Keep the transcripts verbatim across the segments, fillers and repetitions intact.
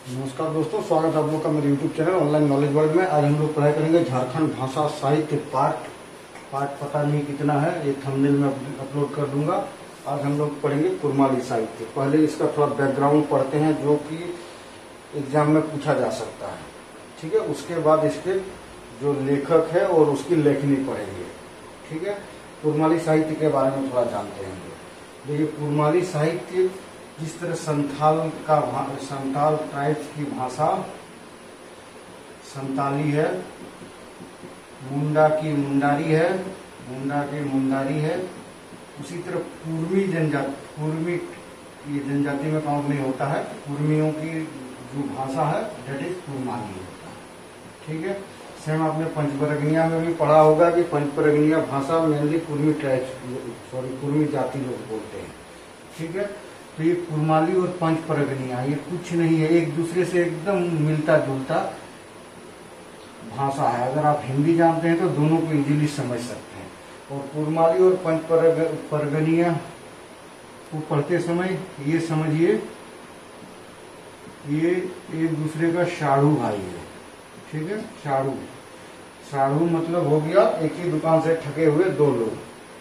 नमस्कार दोस्तों, स्वागत है आप लोग का मेरे YouTube channel online knowledge world में। आज हम लोग पढ़ाई करेंगे झारखंड भाषा साहित्य पाठ पाठ पता नहीं कितना है, ये थंबनेल में अपलोड कर दूंगा। आज हम लोग पढ़ेंगे कुरमाली साहित्य। पहले इसका थोड़ा बैकग्राउंड पढ़ते हैं जो कि एग्जाम में पूछा जा सकता है, ठीक है। उसके बाद इसके जो लेखक है और उसकी लेखनी पढ़ेंगे, ठीक है। कुरमाली साहित्य के बारे में थोड़ा जानते हैं। देखिए, कुरमाली साहित्य जिस तरह संथाल का संथाल ट्राइब्स की भाषा संताली है, मुंडा की मुंडारी है, मुंडा की मुंडारी है, उसी तरह कुर्मी जनजाति कुर्मी ये जनजाति में काउंट नहीं होता है। कुर्मियों की जो भाषा है डेट इज कुरमाली होता है, ठीक है। सेम आपने पंचपरगनिया में भी पढ़ा होगा कि पंचपरगनिया भाषा mainly Kurmi tribes sorry Kurmi जाति लोग बोलते हैं, ठीक है। तो ये कुरमाली और पंचपरगनिया ये कुछ नहीं है, एक दूसरे से एकदम मिलता जुलता भाषा है। अगर आप हिंदी जानते हैं तो दोनों को इजीली समझ सकते हैं। और कुरमाली और पंचपरगनिया को पढ़ते समय ये समझिए ये एक दूसरे का साढ़ू भाई है, ठीक है। साढ़ू साढ़ू मतलब हो गया एक ही दुकान से ठगे हुए दो लोग।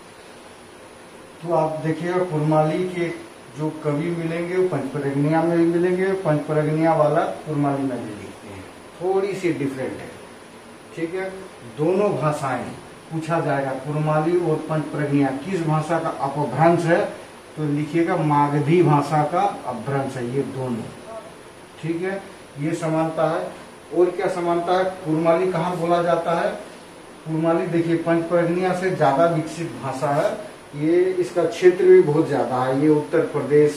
तो आप देखिएगा कुरमाली के जो कवि मिलेंगे वो पंचपरगनिया में भी मिलेंगे, पंचपरगनिया वाला कुरमाली में भी लिखते हैं, थोड़ी सी डिफरेंट है, ठीक है। दोनों भाषाएं पूछा जाएगा कुरमाली और पंचपरगनिया किस भाषा का अपभ्रंश है, तो लिखिएगा मागधी भाषा का अपभ्रंश है ये दोनों, ठीक है। ये समानता है। और क्या समानता है, कुरमाली कहाँ बोला जाता है? कुरमाली देखिए पंचपरगनिया से ज्यादा विकसित भाषा है, ये इसका क्षेत्र भी बहुत ज्यादा है। ये उत्तर प्रदेश,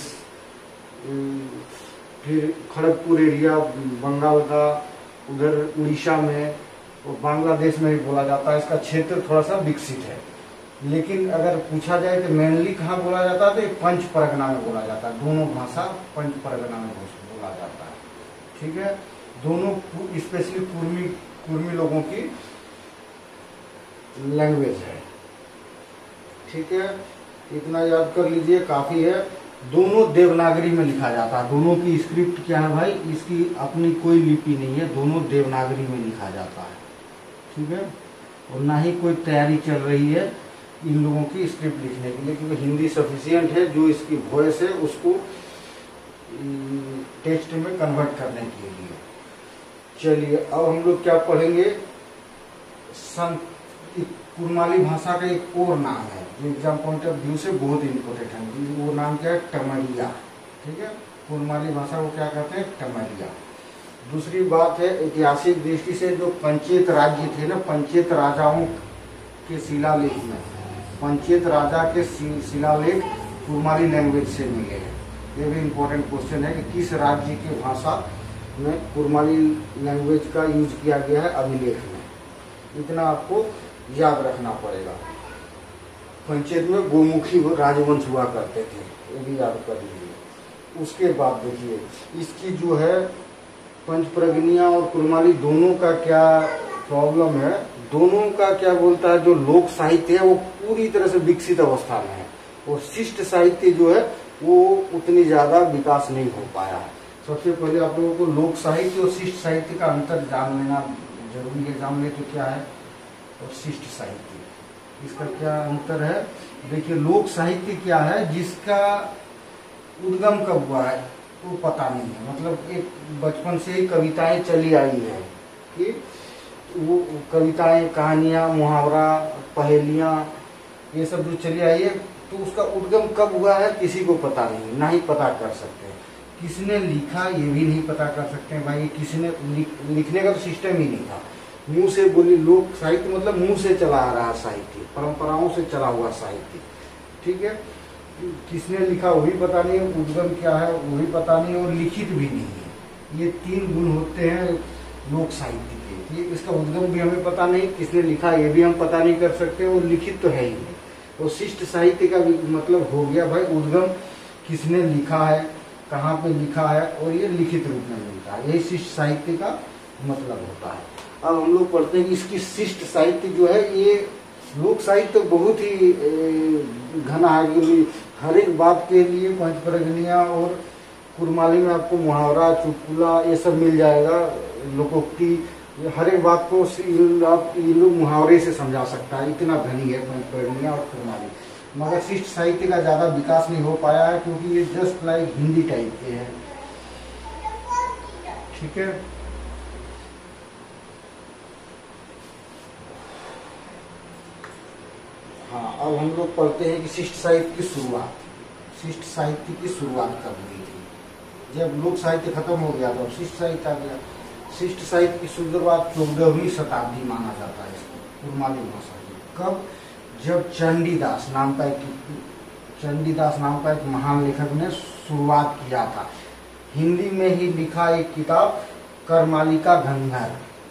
फिर खड़गपुर एरिया, बंगाल का, उधर उड़ीसा में और बांग्लादेश में भी बोला जाता है। इसका क्षेत्र थोड़ा सा विकसित है। लेकिन अगर पूछा जाए तो मेनली कहाँ बोला जाता है, तो पंच परगना में बोला जाता है। दोनों भाषा पंच परगना में बोला जाता है, ठीक है। दोनों स्पेशली कुर्मी कुर्मी लोगों की लैंग्वेज है, ठीक है। इतना याद कर लीजिए, काफी है। दोनों देवनागरी में लिखा जाता है। दोनों की स्क्रिप्ट क्या है भाई, इसकी अपनी कोई लिपि नहीं है, दोनों देवनागरी में लिखा जाता है, ठीक है। और ना ही कोई तैयारी चल रही है इन लोगों की स्क्रिप्ट लिखने के लिए, क्योंकि हिंदी सफिशियंट है। जो इसकी वॉइस है उसको टेक्स्ट में कन्वर्ट करने के लिए। चलिए अब हम लोग क्या पढ़ेंगे, कुरमाली भाषा का एक और नाम है जो एग्जाम पॉइंट ऑफ व्यू से बहुत इंपोर्टेंट है। वो नाम क्या है, टमरिया, ठीक है। कुरमाली भाषा को क्या कहते हैं, टमरिया। दूसरी बात है ऐतिहासिक दृष्टि से जो पंचेत राज्य थे ना, पंचेत राजाओं के शिलालेख में पंचेत राजा के शिलालेख कुरमाली लैंग्वेज से मिले हैं। ये भी इम्पोर्टेंट क्वेश्चन है कि किस राज्य की भाषा में कुरमाली लैंग्वेज का यूज किया गया है अभिलेख में। इतना आपको याद रखना पड़ेगा। पंचायत में गोमुखी राजवंश हुआ करते थे, ये भी याद कर लीजिए। उसके बाद देखिए इसकी जो है पंचपरगनिया और कुरमाली दोनों का क्या प्रॉब्लम है, दोनों का क्या बोलता है, जो लोक साहित्य है वो पूरी तरह से विकसित अवस्था में है और शिष्ट साहित्य जो है वो उतनी ज्यादा विकास नहीं हो पाया है। सबसे पहले आप लोगों को लोक साहित्य और शिष्ट साहित्य का अंतर जान लेना जरूरी है। जान ले तो क्या है और शिष्ट साहित्य, इसका क्या अंतर है। देखिए लोक साहित्य क्या है, जिसका उद्गम कब हुआ है वो पता नहीं है। मतलब एक बचपन से ही कविताएं चली आई है कि वो कविताएं, कहानियां, मुहावरा, पहेलियां, ये सब जो चली आई है, तो उसका उद्गम कब हुआ है किसी को पता नहीं, ना ही पता कर सकते। किसने लिखा ये भी नहीं पता कर सकते हैं भाई, किसने लिखने का तो सिस्टम ही नहीं था। मुंह से बोली लोक साहित्य मतलब मुंह से चला आ रहा साहित्य, परंपराओं से चला हुआ साहित्य, ठीक है। किसने लिखा वो भी पता नहीं, उद्गम क्या है वो भी पता नहीं, और लिखित भी नहीं है। ये तीन गुण होते हैं लोक साहित्य के। ये इसका उद्गम भी हमें पता नहीं, किसने लिखा ये भी हम पता नहीं कर सकते, और लिखित तो है ही नहीं। और शिष्ट साहित्य का मतलब हो गया भाई उद्गम किसने लिखा है, कहाँ पे लिखा है, और ये लिखित रूप में मिलता है। यही शिष्ट साहित्य का मतलब होता है। अब हम लोग पढ़ते हैं कि इसकी शिष्ट साहित्य जो है, ये लोक साहित्य तो बहुत ही घना है, क्योंकि हर एक बात के लिए पंचपरगनिया और कुरमाली में आपको मुहावरा, चुटकुला ये सब मिल जाएगा, लोकोक्ति, हर एक बात को आप ये लोग मुहावरे से समझा सकता है, इतना धनी है पंचपर्णिया और कुरमाली। मगर शिष्ट साहित्य का ज्यादा विकास नहीं हो पाया है क्योंकि ये जस्ट लाइक हिंदी टाइप के हैं। ठीक है, हाँ अब हम लोग पढ़ते हैं कि शिष्ट साहित्य की शुरुआत। शिष्ट साहित्य की शुरुआत कब हुई थी? जब लोक साहित्य खत्म हो गया तो शिष्ट साहित्य आ गया। शिष्ट साहित्य की शुरुआत चौदहवीं शताब्दी माना जाता है इसको, कुरमाली भाषा की। कब? जब चंडीदास नाम का एक चंडीदास नाम का एक महान लेखक ने शुरुआत किया था। हिंदी में ही लिखा एक किताब करमालिका घंघर,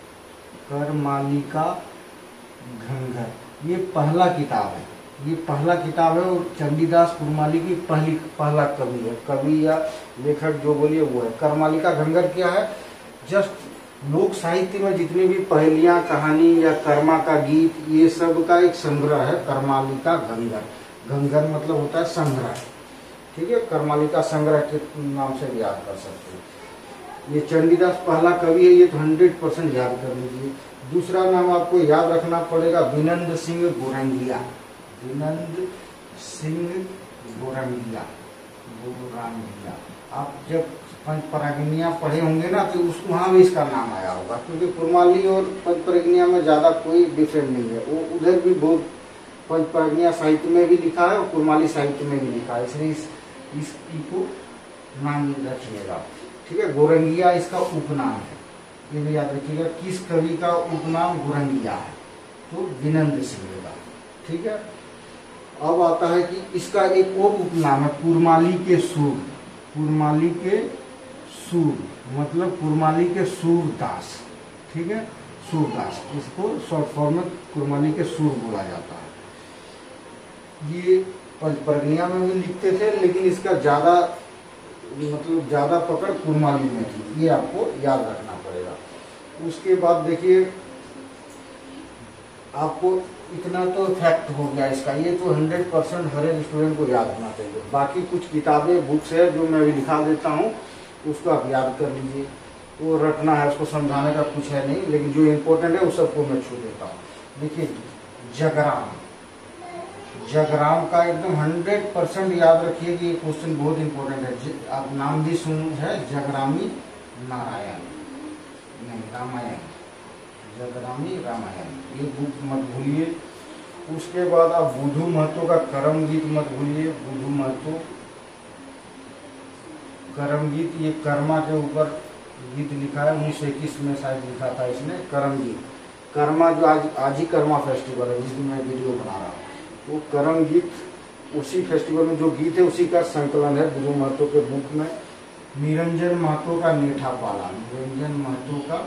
करमालिका घंघर, ये पहला किताब है, ये पहला किताब है और चंडीदास कुरमाली की पहली पहला कवि है, कवि या लेखक जो बोलिए वो है। करमालिका घंघर क्या है? जस्ट लोक साहित्य में जितनी भी पहेलियां, कहानी या कर्मा का गीत, ये सब का एक संग्रह है करमालिका घंघर। घंघर मतलब होता है संग्रह, ठीक है, करमालिका संग्रह के नाम से याद कर सकते हैं। ये चंडीदास पहला कवि है, ये तो हंड्रेड परसेंट याद कर लीजिए। दूसरा नाम आपको याद रखना पड़ेगा विनंद सिंह गोरंगिया, विनंद सिंह गोरंगिया, गोरंगिया। आप जब पंचपरागनिया पढ़े होंगे ना तो उस वहाँ भी इसका नाम आया होगा, क्योंकि कुरमाली और पंचपरागनिया में ज्यादा कोई डिफरेंस नहीं है। वो उधर भी बहुत पंचपरागनिया साहित्य में भी लिखा है और कुरमाली साहित्य में भी लिखा है, इसलिए इस, इसकी को नाम रखिएगा। ठीक है, गोरंगिया इसका उपनाम है, ये भी याद रखिएगा। किस कवि का उपनाम गोरंगिया है? तो विनंद सिंह का। ठीक है, अब आता है कि इसका एक और उपनाम है कुरमाली के सूर, कुरमाली के सूर मतलब कुरमाली के सूरदास। ठीक है, सूरदास, इसको शॉर्ट फॉर्म में कुरमाली के सूर बोला जाता है। ये पंचपरगनिया में भी लिखते थे, लेकिन इसका ज्यादा मतलब ज्यादा पकड़ कुरमाली में थी, ये आपको याद रखना पड़ेगा। उसके बाद देखिए, आपको इतना तो फैक्ट हो गया इसका, ये तो हंड्रेड परसेंट हर एक स्टूडेंट को याद होना चाहिए। बाकी कुछ किताबें, बुक्स है जो मैं भी लिखा देता हूँ, उसको आप याद कर लीजिए, वो रटना है, उसको समझाने का कुछ है नहीं, लेकिन जो इम्पोर्टेंट है उस सबको मैं छू देता हूँ। देखिए, जगराम, जगराम का एकदम हंड्रेड परसेंट याद रखिए कि ये क्वेश्चन बहुत इंपॉर्टेंट है। आप नाम भी सुन है, जगरामी नारायण, नहीं रामायण, जगरामी रामायण, ये बुक मत भूलिए। उसके बाद आप बुधू महतो का करम गीत मत भूलिए, बुधू महतो करम गीत, ये कर्मा के ऊपर गीत लिखा है, उन्नीस सौ इक्कीस में शायद लिखा था इसने करम गीत। कर्मा जो आज आज ही कर्मा फेस्टिवल है, जिस दिन मैं वीडियो बना रहा हूँ, वो करम गीत उसी फेस्टिवल में जो गीत है उसी का संकलन है बुधू महतो के बुक में। निरंजन महतो का नेठा पाला, निरंजन महतो का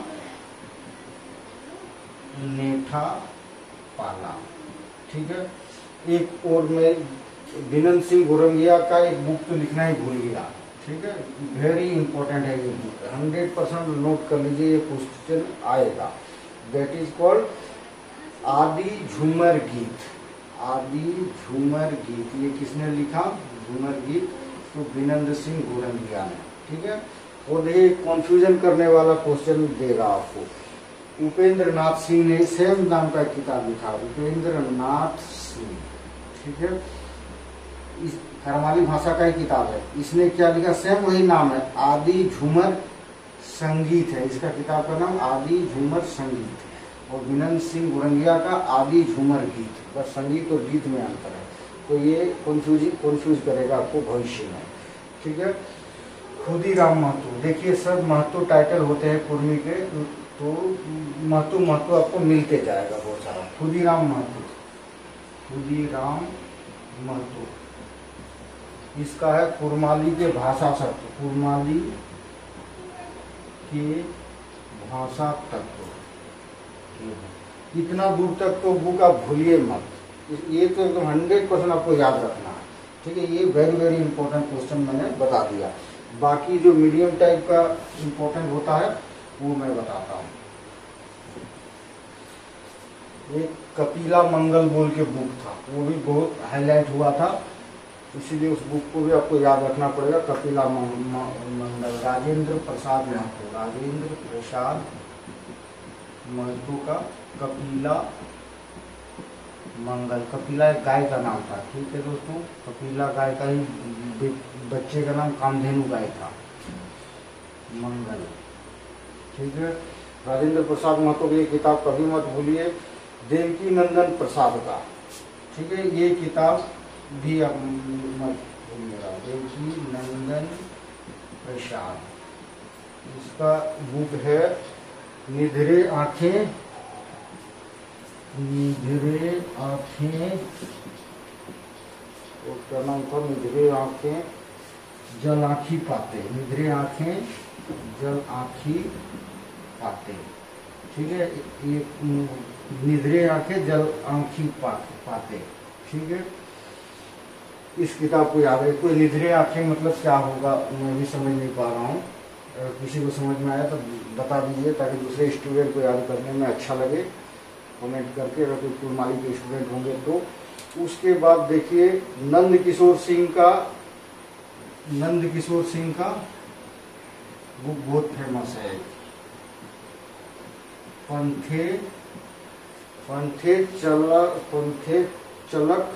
नेठा पाला। ठीक है, एक और मैं विनंद सिंह गोरंगिया का एक बुक तो लिखना ही भूल गया। ठीक है, वेरी इंपॉर्टेंट है ये बुक, हंड्रेड परसेंट नोट कर लीजिए, ये क्वेश्चन आएगा। दैट इज कॉल्ड आदि झूमर गीत, आदि झूमर गीत। ये किसने लिखा? झूमर गीत, तो विनंद सिंह गोरंगिया ने। ठीक है, और ये कंफ्यूजन करने वाला क्वेश्चन देगा आपको। उपेंद्र नाथ सिंह ने सेम नाम का किताब लिखा, उपेंद्र नाथ सिंह। ठीक है, इस करमाली भाषा का ही किताब है, इसने क्या लिखा? सेम वही नाम है, आदि झूमर संगीत है इसका किताब का नाम, आदि झूमर संगीत। और विनंद सिंह गोरंगिया का आदि झूमर गीत, बस संगीत और गीत में अंतर है, तो ये कंफ्यूज कंफ्यूज करेगा आपको भविष्य में। ठीक है, खुदीराम महतो, देखिए सब महतो टाइटल होते हैं कुर्मी के, तो महतो महतो आपको मिलते जाएगा बहुत सारा। खुदीराम महतो, खुदीराम महतो, इसका है कुरमाली के भाषा तत्व, कुरमाली के भाषा तत्व। इतना दूर तक तो बुक आप भूलिए मत, ये तो एकदम हंड्रेड परसेंट आपको याद रखना है। ठीक है, ये वेरी वेरी इंपॉर्टेंट क्वेश्चन मैंने बता दिया। बाकी जो मीडियम टाइप का इंपॉर्टेंट होता है वो मैं बताता हूँ। एक कपिला मंगल बोल के बुक था, वो भी बहुत हाईलाइट हुआ था, इसीलिए उस बुक को भी आपको याद रखना पड़ेगा। कपिला मंडल, राजेंद्र प्रसाद महतो, राजेंद्र प्रसाद महतो का कपिला मंगल। कपिला एक गाय का नाम था, ठीक है दोस्तों। कपिला गाय का ही बच्चे का नाम कामधेनु गाय था, मंगल, ठीक है। राजेंद्र प्रसाद महतो की किताब कभी मत भूलिए, देवकी नंदन प्रसाद का, ठीक है। ये किताब भी आप मत भूलिएगा, देवकी नंदन प्रसाद। इसका बुक है निधरे आंखें, निधरे आंखें, उसका नाम था निधरे आंखें जल आँखी पाते, निधरे आंखें जल आँखी पाते, ठीक है। ये निधरे आंखें जल आँखी पाते, ठीक है। इस किताब को याद रखिए। कोई निधरे आंखें मतलब क्या होगा मैं भी समझ नहीं पा रहा हूँ, किसी को समझ में आया तो बता दीजिए ताकि दूसरे स्टूडेंट को याद करने में अच्छा लगे, कमेंट करके। अगर कोई कुलमाली के स्टूडेंट होंगे तो। उसके बाद देखिए नंद किशोर सिंह का, नंद किशोर सिंह का बुक बहुत फेमस है, पंथे पंथे चलक पंथे चलक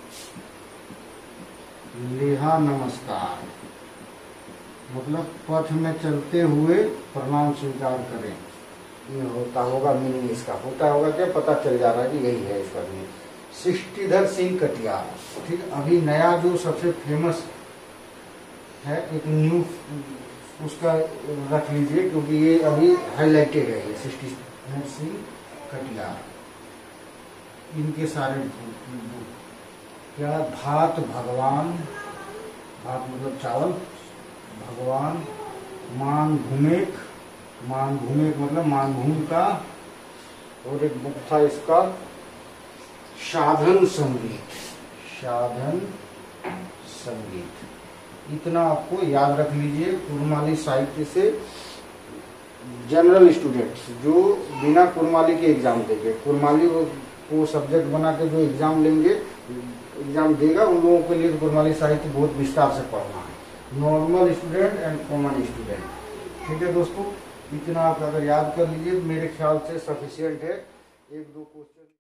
लेहा नमस्कार, मतलब पथ में चलते हुए प्रणाम स्वीकार करें। ये होता होगा मीनिंग, इसका होता होगा क्या पता चल जा रहा है कि यही है इसका मीनिंग। सृष्टिधर सिंह कटियार, ठीक। अभी नया जो सबसे फेमस है एक न्यू, उसका रख लीजिए क्योंकि ये अभी हाईलाइटेड है, ये सृष्टिधर सिंह कटियार। इनके सारे क्या, भात भगवान, भात मतलब चावल, भगवान, मान घूमेक, मान घूमेक मतलब मान घूम का। और एक बुक था इसका साधन संगीत, साधन संगीत। इतना आपको याद रख लीजिए। कुरमाली साहित्य से जनरल स्टूडेंट्स जो बिना कुरमाली के एग्जाम देंगे, कुरमाली को सब्जेक्ट बना के जो एग्जाम लेंगे, एग्जाम देगा, उन लोगों के लिए कुरमाली साहित्य बहुत विस्तार से पढ़ना है, normal student and common student, ठीक है दोस्तों। इतना आप अगर याद कर लीजिए मेरे ख्याल से सफिशिएंट है। एक दो क्वेश्चन